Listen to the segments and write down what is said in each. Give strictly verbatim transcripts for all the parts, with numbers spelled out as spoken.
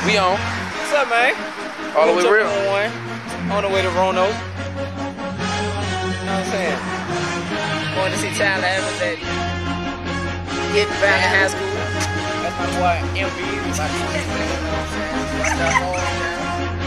We on. What's up, man? All the way real. On, on the way to Roanoke. You know what I'm saying? Going to see Tyler Evans at Get Back in high school. That's my boy M B. About to see him, you know what I'm saying? Watch that home, man.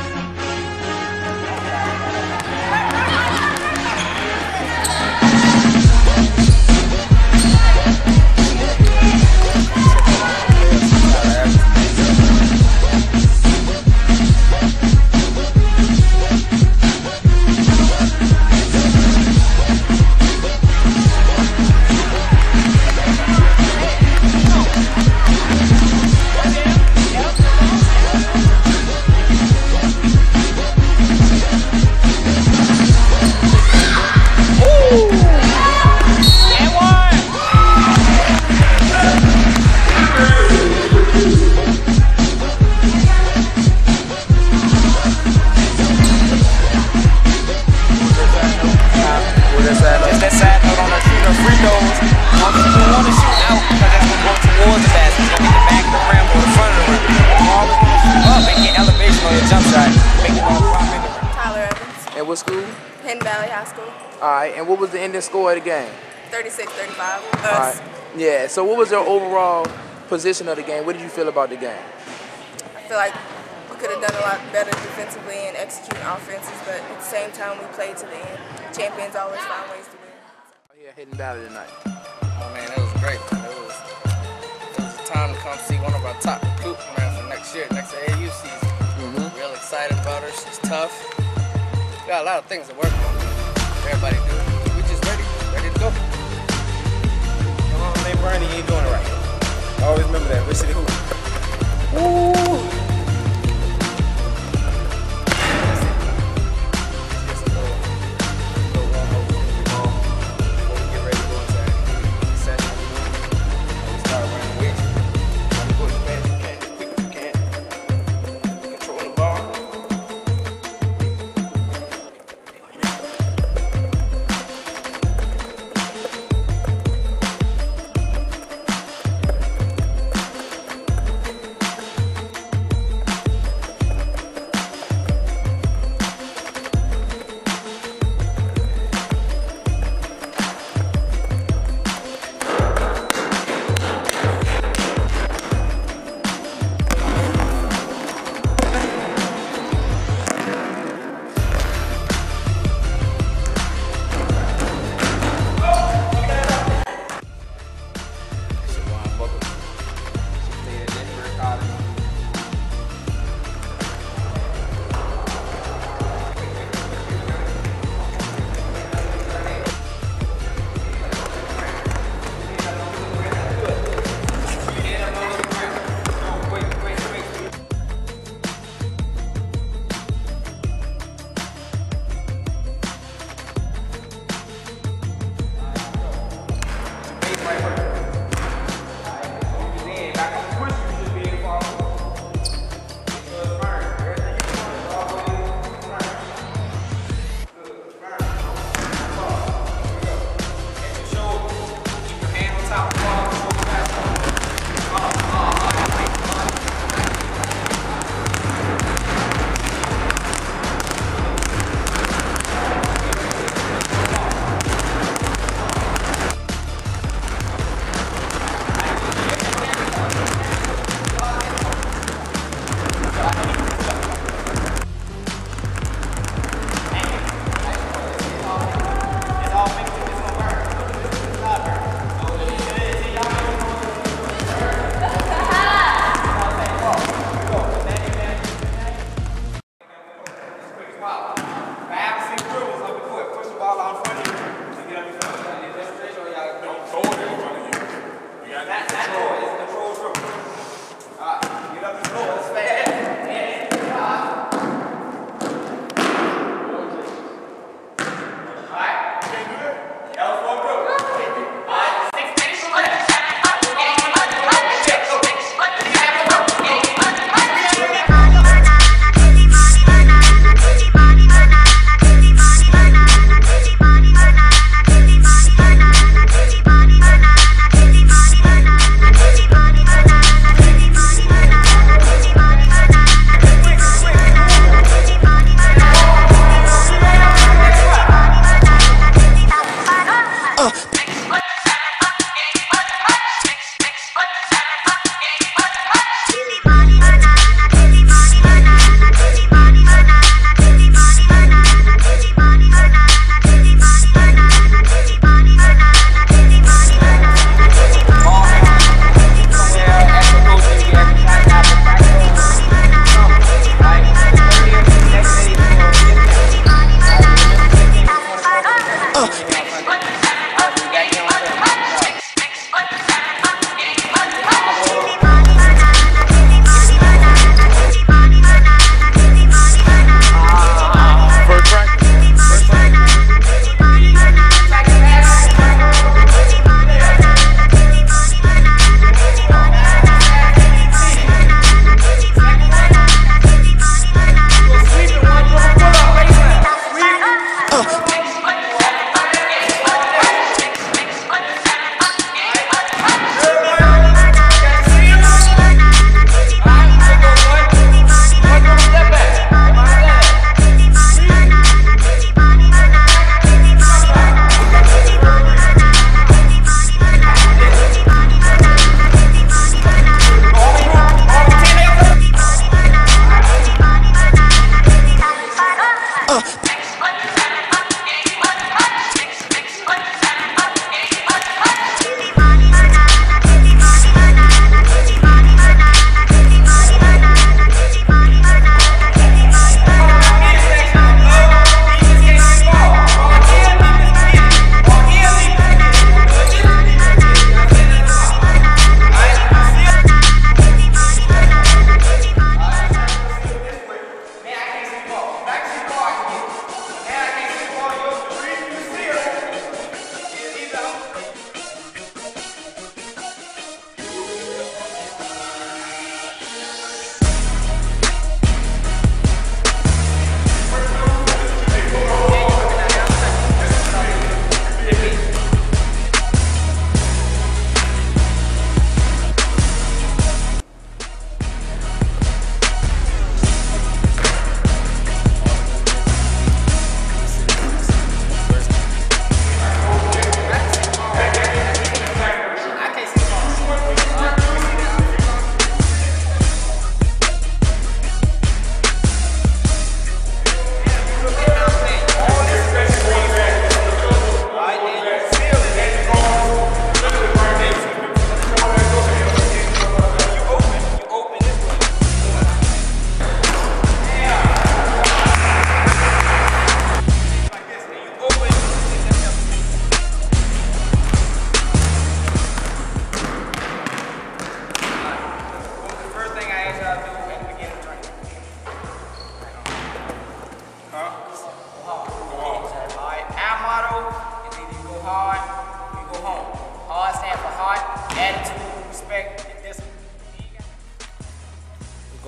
And what school? Hidden Valley High School. Alright, and what was the ending score of the game? thirty-six thirty-five. Us. Alright. Yeah, so what was your overall position of the game? What did you feel about the game? I feel like we could have done a lot better defensively and executing offenses, but at the same time we played to the end. Champions always find ways to win. Here, Hidden Valley tonight. Oh man, it was great. It was, it was a time to come see one of our top recruits, man, for next year, next A A U season. Mm-hmm. Real excited about her. She's tough. We got a lot of things to work on. Everybody do. We just ready, ready to go. Come on, name Bernie, you ain't doing it right. Always remember that. Rich City Hoop. Woo!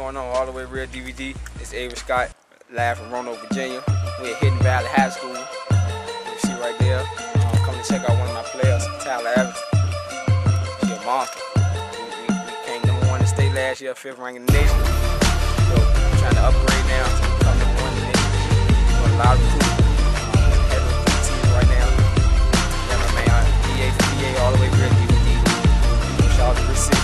going on? All the way real D V D. It's Avery Scott, live from Roanoke, Virginia. We're at Hidden Valley High School. You see right there. Um, come to check out one of my players, Tyler Evans. She's a monster. We, we, we came number one in the state last year, fifth rank in the nation. So we're trying to upgrade now to become number one in the nation. We're doing a lot of recruiting. Um, head of the team right now. Yeah, my man, D A for D A all the way real D V D. Shout out to Rich City.